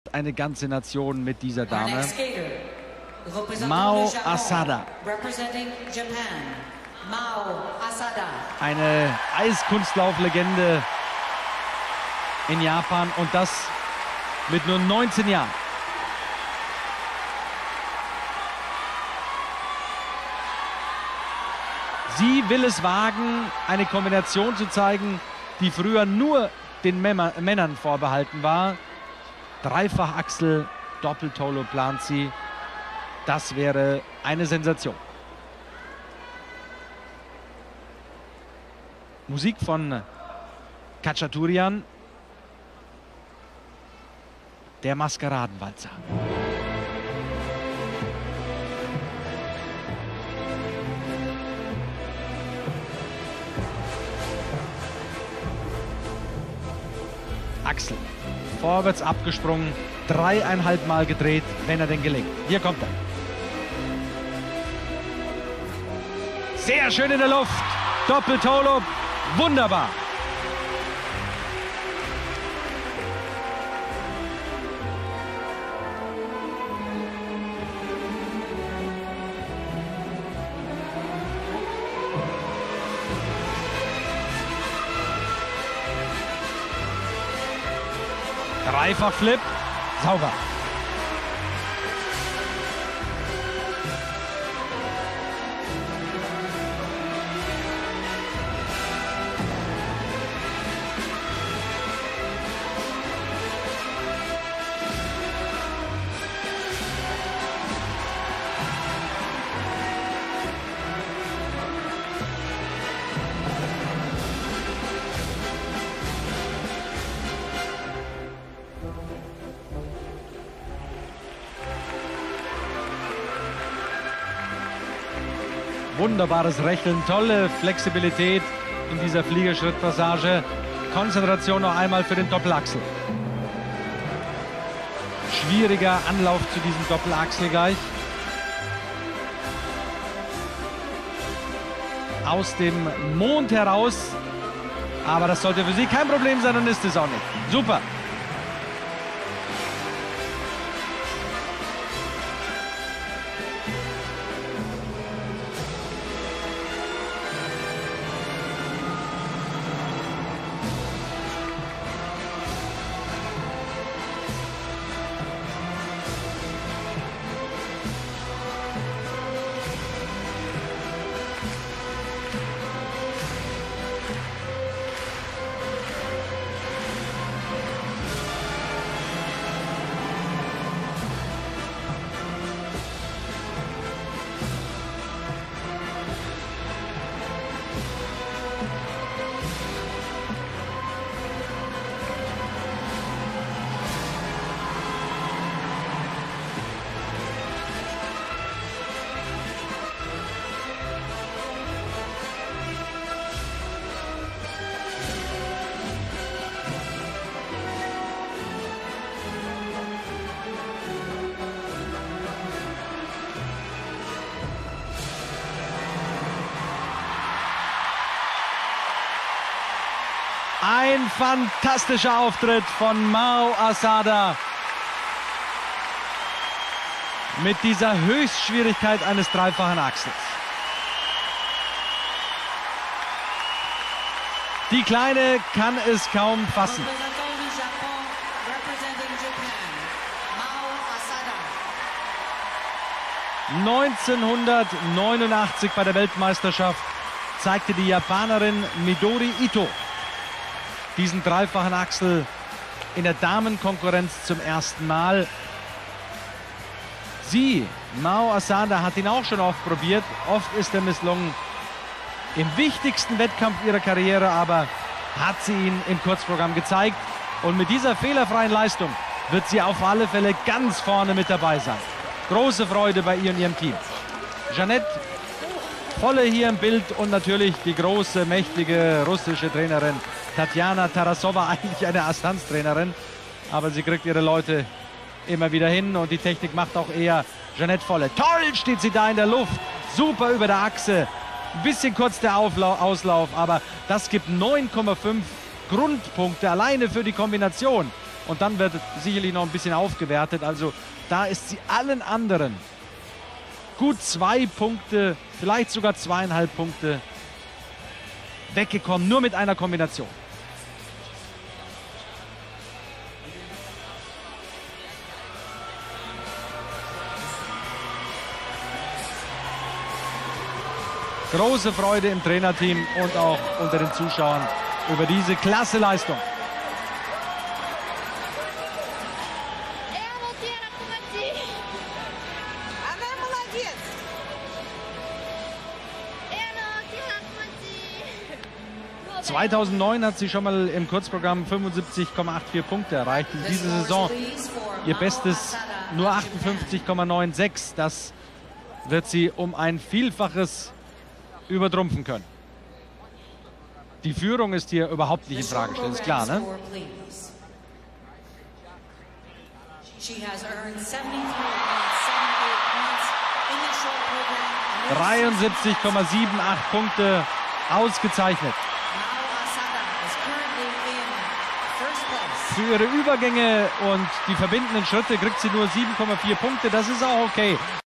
Eine ganze Nation mit dieser Dame. Mao Asada. Eine Eiskunstlauflegende in Japan und das mit nur 19 Jahren. Sie will es wagen, eine Kombination zu zeigen, die früher nur den Männern vorbehalten war. Dreifachachsel, Doppeltolo plant sie. Das wäre eine Sensation. Musik von Khachaturian. Der Maskeradenwalzer. Axel. Vorwärts abgesprungen, 3,5 Mal gedreht, wenn er denn gelingt. Hier kommt er. Sehr schön in der Luft. Doppeltolo. Wunderbar. Dreifachflip, sauber. Wunderbares Rechnen, tolle Flexibilität in dieser Fliegerschrittpassage. Konzentration noch einmal für den Doppelachsel. Schwieriger Anlauf zu diesem Doppelachsel gleich. Aus dem Mond heraus. Aber das sollte für sie kein Problem sein und ist es auch nicht. Super. Ein fantastischer Auftritt von Mao Asada. Mit dieser Höchstschwierigkeit eines dreifachen Achsels. Die Kleine kann es kaum fassen. (1989) bei der Weltmeisterschaft zeigte die Japanerin Midori Ito diesen dreifachen Achsel in der Damenkonkurrenz zum ersten Mal. Sie, Mao Asada, hat ihn auch schon oft probiert. Oft ist er misslungen. Im wichtigsten Wettkampf ihrer Karriere aber hat sie ihn im Kurzprogramm gezeigt. Und mit dieser fehlerfreien Leistung wird sie auf alle Fälle ganz vorne mit dabei sein. Große Freude bei ihr und ihrem Team. Jeanette Volle hier im Bild und natürlich die große, mächtige russische Trainerin Tatjana Tarasova, eigentlich eine Astanz-Trainerin. Aber sie kriegt ihre Leute immer wieder hin und die Technik macht auch eher Jeanette Volle. Toll steht sie da in der Luft, super über der Achse. Ein bisschen kurz der Auslauf, aber das gibt 9,5 Grundpunkte alleine für die Kombination. und dann wird sicherlich noch ein bisschen aufgewertet. Also da ist sie allen anderen gut 2 Punkte, vielleicht sogar 2,5 Punkte weggekommen, nur mit einer Kombination. Große Freude im Trainerteam und auch unter den Zuschauern über diese klasse Leistung. Ja. 2009 hat sie schon mal im Kurzprogramm 75,84 Punkte erreicht. In dieser Saison ihr Bestes nur 58,96. Das wird sie um ein Vielfaches übertrumpfen können. Die Führung ist hier überhaupt nicht in Frage gestellt, ist klar, ne? 73,78 Punkte, ausgezeichnet. Für ihre Übergänge und die verbindenden Schritte kriegt sie nur 7,4 Punkte, das ist auch okay.